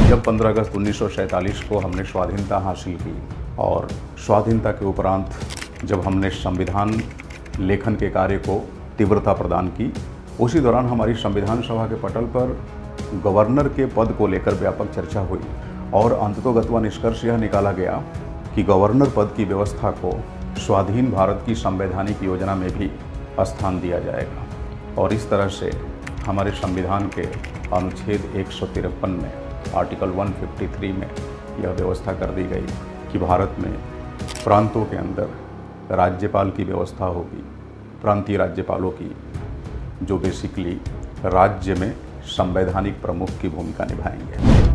जब 15 अगस्त 1947 को हमने स्वाधीनता हासिल की और स्वाधीनता के उपरांत जब हमने संविधान लेखन के कार्य को तीव्रता प्रदान की, उसी दौरान हमारी संविधान सभा के पटल पर गवर्नर के पद को लेकर व्यापक चर्चा हुई और अंततोगत्वा निष्कर्ष यह निकाला गया कि गवर्नर पद की व्यवस्था को स्वाधीन भारत की संवैधानिक योजना में भी स्थान दिया जाएगा। और इस तरह से हमारे संविधान के अनुच्छेद 153 में आर्टिकल 153 में यह व्यवस्था कर दी गई कि भारत में प्रांतों के अंदर राज्यपाल की व्यवस्था होगी, प्रांतीय राज्यपालों की, जो बेसिकली राज्य में संवैधानिक प्रमुख की भूमिका निभाएंगे।